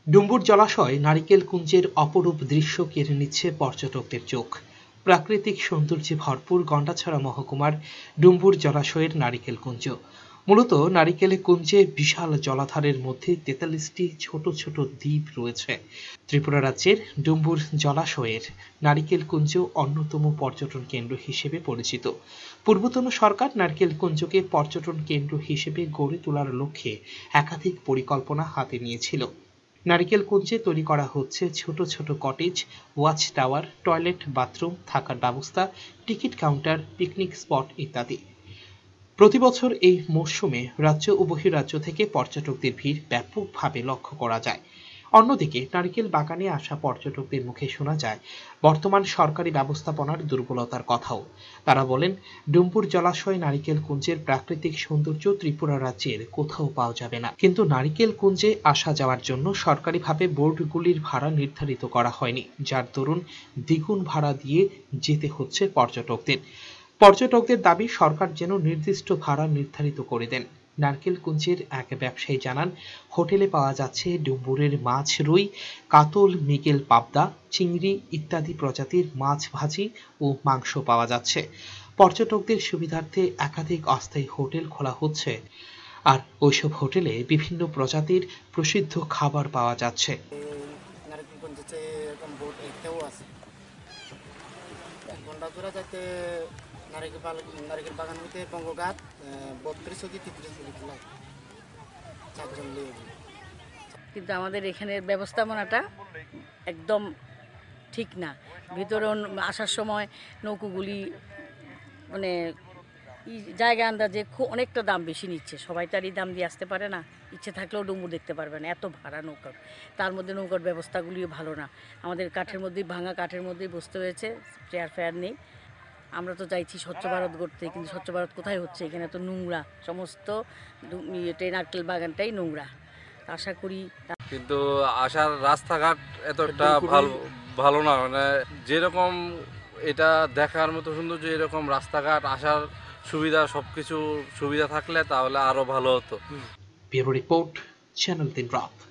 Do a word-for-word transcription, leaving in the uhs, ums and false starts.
ডুম্বুর জলাশয় নারিকেল কুঞ্জের অপরূপ দৃশ্য কেড়ে নিচ্ছে পর্যটকদের চোখ। প্রাকৃতিক সৌন্দর্যে ভরপুর গন্ডাছড়া মহকুমার ডুম্বুর জলাশয়ের নারিকেল কুঞ্জ। মূলত নারিকেল কুঞ্জে বিশাল জলাধারের মধ্যে তেতাল্লিশটি ছোট ছোট দ্বীপ রয়েছে। ত্রিপুরা রাজ্যের ডুম্বুর জলাশয়ের নারিকেল কুঞ্জ অন্যতম পর্যটন কেন্দ্র হিসেবে পরিচিত। পূর্বতন সরকার নারিকেল কুঞ্জকে পর্যটন কেন্দ্র হিসেবে গড়ে তোলার লক্ষ্যে একাধিক পরিকল্পনা হাতে নিয়েছিল। নারিকেল কুঞ্জে তৈরি করা হচ্ছে ছোট ছোট cottage, watch tower, toilet, bathroom, থাকার ব্যবস্থা, টিকিট কাউন্টার, পিকনিক স্পট ইত্যাদি। প্রতি বছর এই মরশুমে রাজ্য ও বহিরাজ্য থেকে পর্যটকদের ভিড় ব্যাপকভাবে লক্ষ্য করা যায়। অন্যদিকে নারিকেল বাগানে আসা পর্যটকদের মুখে শোনা যায় বর্তমান সরকারি ব্যবস্থাপনার দুর্বলতার কথাও। তারা বলেন, ডুম্বুর জলাশয় নারিকেল কুঞ্জের প্রাকৃতিক সৌন্দর্য ত্রিপুরা রাজ্যের কোথাও পাওয়া যাবে না। কিন্তু নারিকেল কুঞ্জে আসা যাওয়ার জন্য সরকারিভাবে বোর্ডগুলির ভাড়া নির্ধারিত করা হয়নি, যার দরুন দ্বিগুণ ভাড়া দিয়ে যেতে হচ্ছে পর্যটকদের। পর্যটকদের দাবি সরকার যেন নির্দিষ্ট ভাড়া নির্ধারিত করে দেন। নারকেল কুঞ্জের এক ব্যবসায়ী জানান, হোটেলে পাওয়া যাচ্ছে ডুম্বুরের মাছ, রুই, কাতল, মৃগেল, পাবদা, চিংড়ি ইত্যাদি প্রজাতির মাছ ভাজি ও মাংস পাওয়া যাচ্ছে। পর্যটকদের সুবিধার্থে একাধিক অস্থায়ী হোটেল খোলা হচ্ছে, আর ওইসব হোটেলে বিভিন্ন প্রজাতির প্রসিদ্ধ খাবার পাওয়া যাচ্ছে। নারিকেল বাগান হইতে বঙ্গঘাট বত্রিশ কি তেত্রিশ কিন্তু আমাদের এখানের ব্যবস্থাপনাটা একদম ঠিক না। ভিতরে আসার সময় নৌকোগুলি মানে জায়গা আন্দাজে খুব অনেকটা দাম বেশি নিচ্ছে। সবাই তার এই দাম দিয়ে আসতে পারে না, ইচ্ছে থাকলেও ডুম্বুর দেখতে পারবে না, এত ভাড়া নৌকার। তার মধ্যে নৌকার ব্যবস্থাগুলিও ভালো না। আমাদের কাঠের মধ্যেই ভাঙা কাঠের মধ্যেই বসতে হয়েছে, চেয়ার ফেয়ার নেই। আমরা তো চাইছি স্বচ্ছ ভারত গড়তে, কিন্তু স্বচ্ছ ভারত কোথায় হচ্ছে? এখানে তো নোংরা, সমস্ত নারকেল বাগানটাই নোংরা। আশা করি কিন্তু আসার রাস্তাঘাট এতটা ভালো ভালো না, মানে যেরকম এটা দেখার মতো সৌন্দর্য, এরকম রাস্তাঘাট, আসার সুবিধা, সবকিছু সুবিধা থাকলে তাহলে আরো ভালো হতো। ব্যুরো রিপোর্ট, চ্যানেল তিন রাত।